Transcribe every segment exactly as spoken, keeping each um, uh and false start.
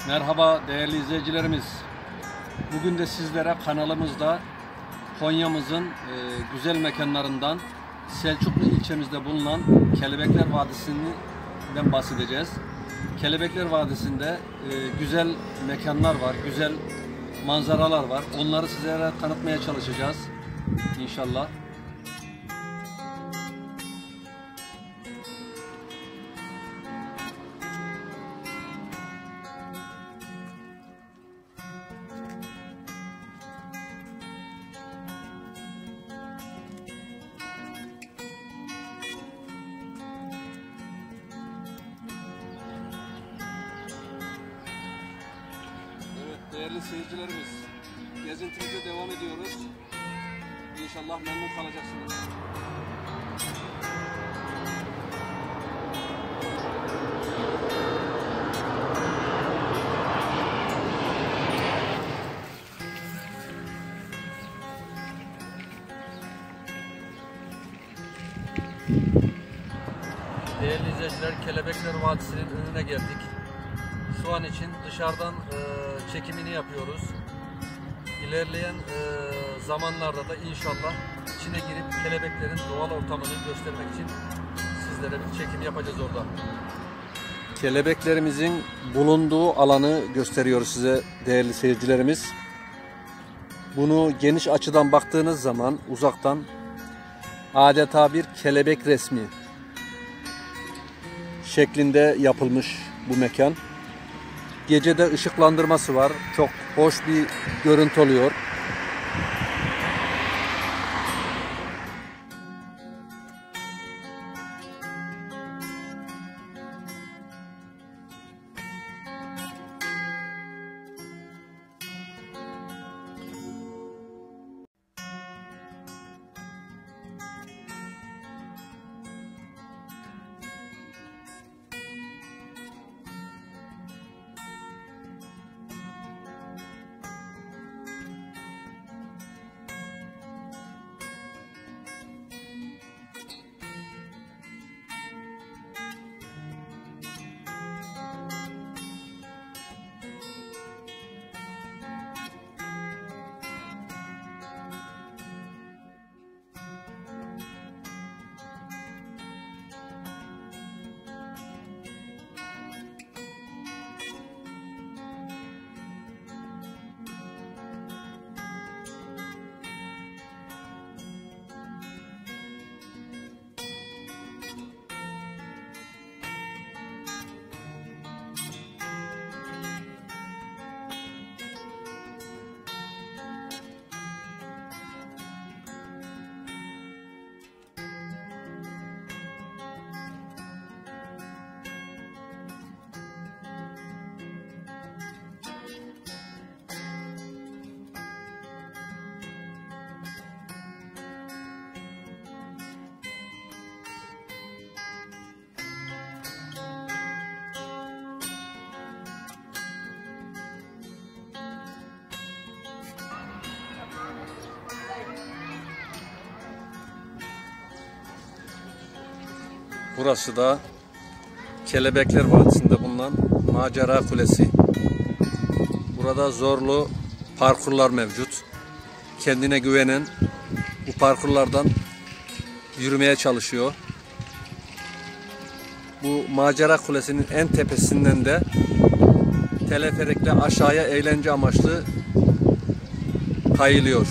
Merhaba değerli izleyicilerimiz. Bugün de sizlere kanalımızda Konya'mızın e, güzel mekanlarından Selçuklu ilçemizde bulunan Kelebekler Vadisi'nden bahsedeceğiz. Kelebekler Vadisi'nde e, güzel mekanlar var, güzel manzaralar var. Onları sizlere tanıtmaya çalışacağız İnşallah. Değerli seyircilerimiz, gezintimize devam ediyoruz. İnşallah memnun kalacaksınız. Değerli izleyiciler, Kelebekler Vadisi'nin önüne geldik. Şu an için dışarıdan e, çekimini yapıyoruz. İlerleyen e, zamanlarda da inşallah içine girip kelebeklerin doğal ortamını göstermek için sizlere bir çekim yapacağız orada. Kelebeklerimizin bulunduğu alanı gösteriyoruz size değerli seyircilerimiz. Bunu geniş açıdan baktığınız zaman uzaktan adeta bir kelebek resmi şeklinde yapılmış bu mekan. Gecede ışıklandırması var. Çok hoş bir görüntü oluyor. Burası da Kelebekler Vadisi'nde bulunan Macera Kulesi. Burada zorlu parkurlar mevcut. Kendine güvenen bu parkurlardan yürümeye çalışıyor. Bu Macera Kulesi'nin en tepesinden de teleferikle aşağıya eğlence amaçlı kayılıyor.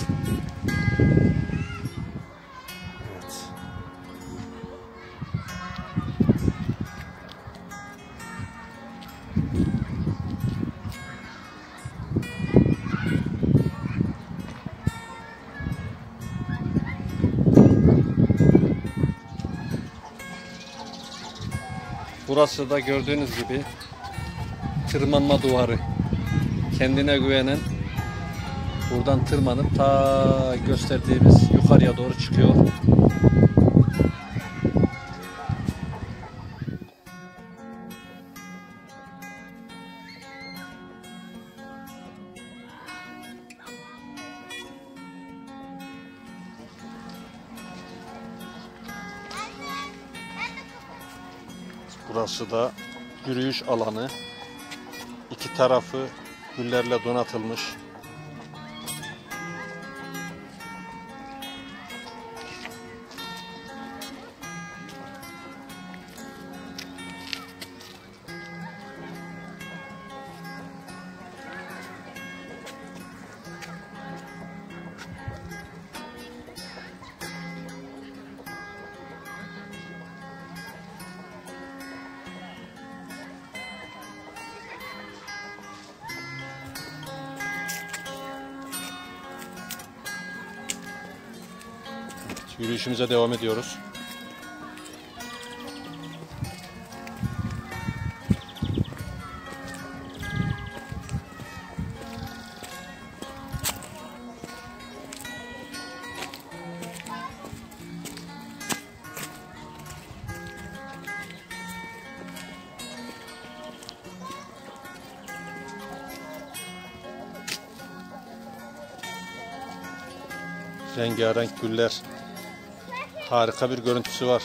Burası da gördüğünüz gibi tırmanma duvarı. Kendine güvenen buradan tırmanıp ta gösterdiğimiz yukarıya doğru çıkıyor. Burası da yürüyüş alanı. İki tarafı güllerle donatılmış. Yürüyüşümüze devam ediyoruz. Rengarenk güller. Harika bir görüntüsü var.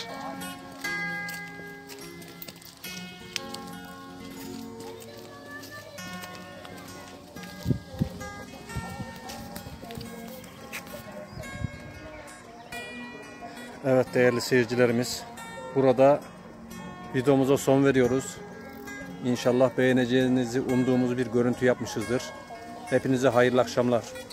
Evet değerli seyircilerimiz, burada videomuza son veriyoruz. İnşallah beğeneceğinizi umduğumuz bir görüntü yapmışızdır. Hepinize hayırlı akşamlar.